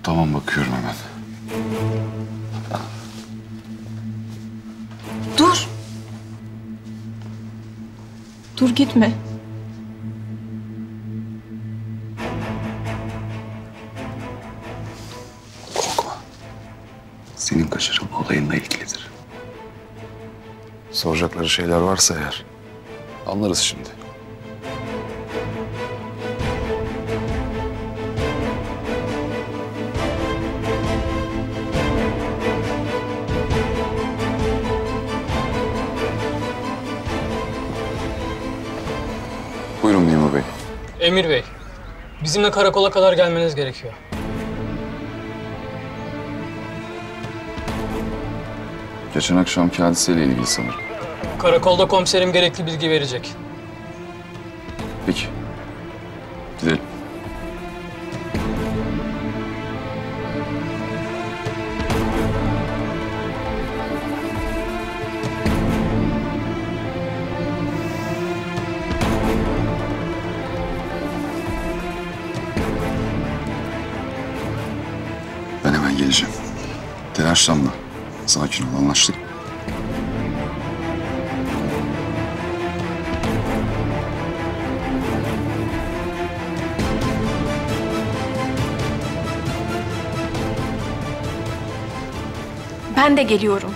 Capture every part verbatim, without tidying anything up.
Tamam, bakıyorum hemen. Dur. Dur gitme. Korkma. Senin kaçırılma olayınla ilgilidir. Soracakları şeyler varsa eğer anlarız şimdi. Buyurun memur bey. Emir Bey, bizimle karakola kadar gelmeniz gerekiyor. Geçen akşamki hadiseyle ilgili sanırım. Karakolda komiserim gerekli bilgi verecek. Peki. Gidelim. Ben hemen geleceğim. Telaşlanma. Sakin ol, anlaştık. Ben de geliyorum.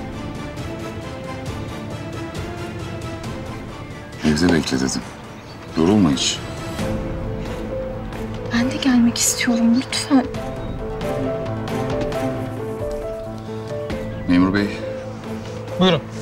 Evde bekle dedim. Yorulma hiç. Ben de gelmek istiyorum lütfen. Memur bey, Buyurun.